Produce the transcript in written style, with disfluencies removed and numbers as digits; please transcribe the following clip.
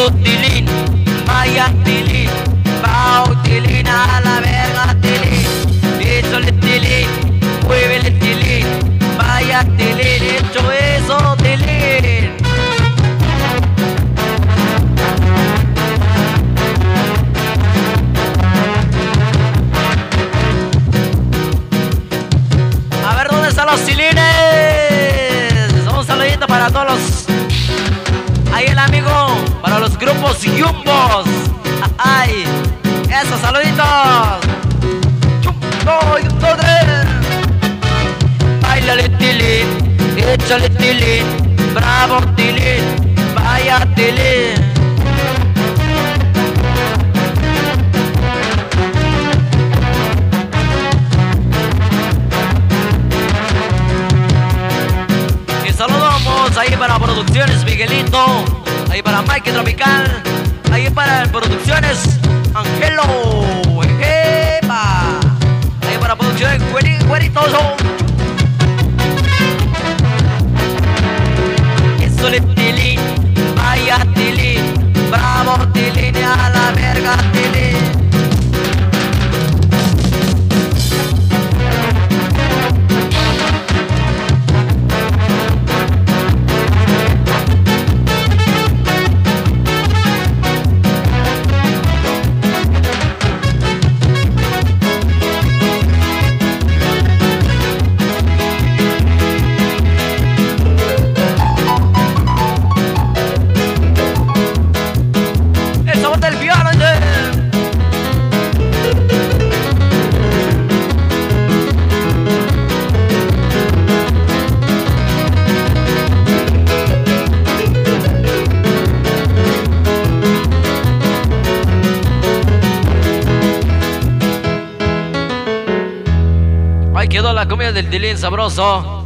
Eso, tilín, vaya tilín, bao tilín, a la verga tilín. Eso el tilín, mueve el tilín, vaya tilín, hecho eso tilín. A ver, ¿dónde están los tilines? Un saludito para todos los... Ahí el amigo, para los grupos Yumbos. Ay, esos saluditos. Chumbo, y un, dos, tres. Báilale tilín, échale tilín, bravo tilín, vaya tilín. Y saludamos ahí para Producciones Miguelito, ahí para Mike Tropical, ahí para Producciones Angelo, Ejepa, ahí para Producciones Güeritos. Eso le tilín, vaya tilín, bravo tilín, a la verga tilín. Ahí quedó la comida del tilín sabroso.